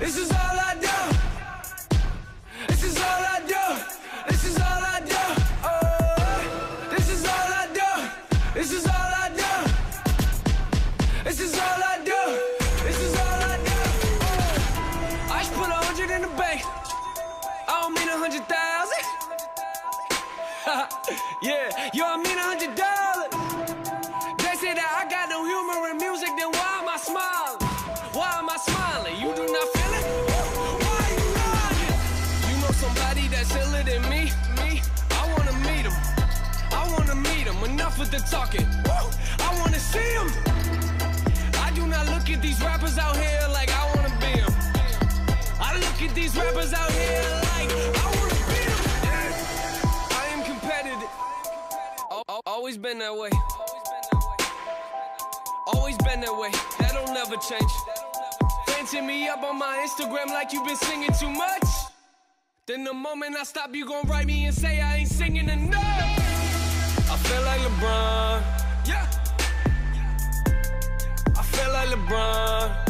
This is all I do. This is all I do. This is all I do. Oh, this is all I do. This is all I do. This is all I do. This is all I do. Oh. I just put 100 in the bank. I don't mean 100,000. Yeah, you don't mean $100. They say that I got no humor in music, then why am I smiling? Why am I smiling? You do not feel it? Why are you lying? You know somebody that's iller than me? I wanna meet him. I wanna meet him. Enough with the talking. I wanna see him. I do not look at these rappers out here like I wanna be him. I look at these rappers out here like I wanna beat them. I am competitive. Always been that way. Always been that way. That'll never change. Fancy me up on my Instagram like you been singing too much. Then the moment I stop, you gon' write me and say I ain't singing enough. I feel like Lebron. Yeah. I feel like Lebron.